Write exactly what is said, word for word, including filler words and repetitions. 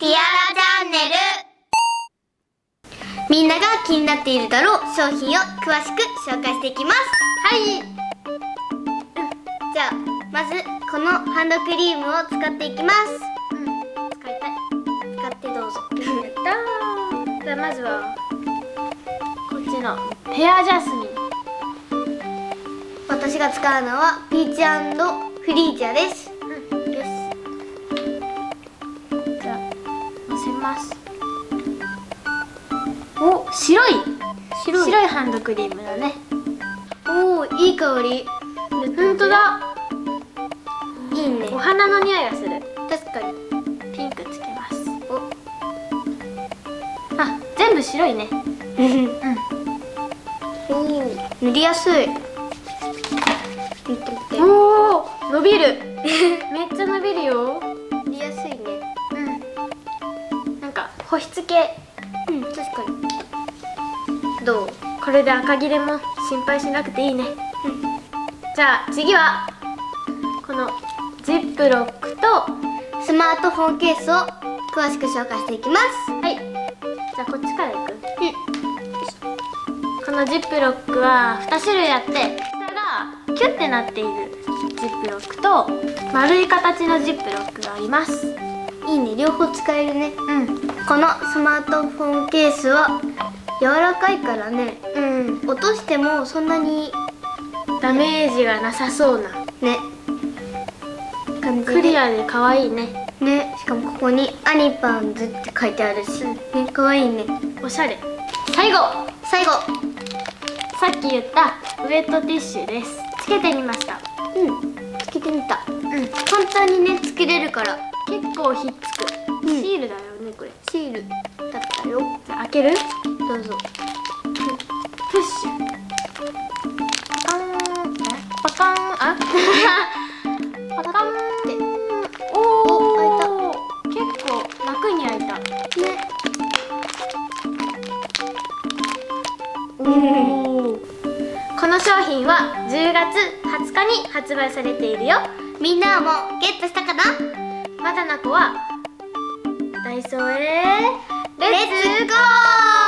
ティアラチャンネル。みんなが気になっているだろう商品を詳しく紹介していきます。はい、うん、じゃあまずこのハンドクリームを使っていきます。うん、使いたい。使ってどうぞ。やったー。じゃあまずはこっちのペアジャスミン。私が使うのはピーチ&フリージャです。うん、よし。じゃあのせます。お、白い白い白いハンドクリームだね。おー、いい香り。ほんとだ。いいね。お花の匂いがする。確かに。ピンクつけます。お、あ、全部白いね。うん。おお、塗りやすい。おお、伸びる。めっちゃ伸びるよ。塗りやすいね。うん。なんか保湿系。うん、確かに。どう？これで赤切れも心配しなくていいね。うん、じゃあ次はこのジップロックとスマートフォンケースを詳しく紹介していきます。はい。じゃあこっちからいく。うん。このジップロックはに種類あって、下がキュッてなっているジップロックと丸い形のジップロックがあります。いいね、両方使えるね。うん。このスマートフォンケースは柔らかいからね、うん、落としてもそんなにダメージがなさそうなね感じで、クリアで可愛いね。ね、しかもここにアニパンズって書いてあるし、ね、可愛いね。おしゃれ。最後最後、さっき言ったウェットティッシュです。つけてみました。うん、つけてみた。うん、簡単にねつけれるから結構ひっつく。うん、シールだよね、これ。シールだったよ。じゃあ開ける？どうぞ。プッシュ。パカーン。パカーン。あパカーンって。おお、開いた。結構楽に開いたね。おお。この商品はじゅうがつはつかに発売されているよ。みんなはもうゲットしたかな？まだな子はダイソーへレッツゴー。